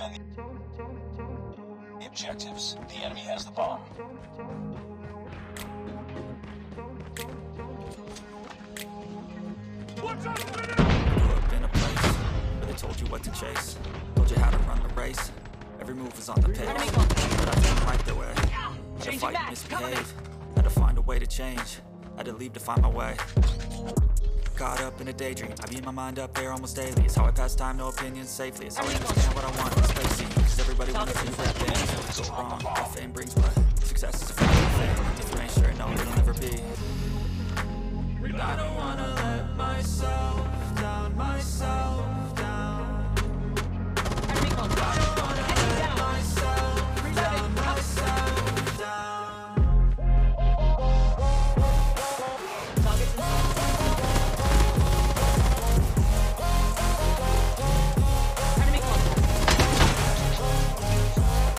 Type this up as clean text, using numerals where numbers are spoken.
defend the objectives. The enemy has the bomb. What's up, man? Grew up in a place where they told you what to chase, told you how to run the race. Every move was on the pace, but I didn't like their way. Had to fight and misbehave, had to find a way to change, had to leave to find my way. Caught up in a daydream, I beat my mind up there almost daily. It's how I pass time, no opinions safely. It's how I understand what I want in spacey. Cause everybody wants to be rap things. Go wrong, all fame brings what? Success is a fucking thing. If you ain't sure, no, it'll never be. I don't wanna let myself down myself.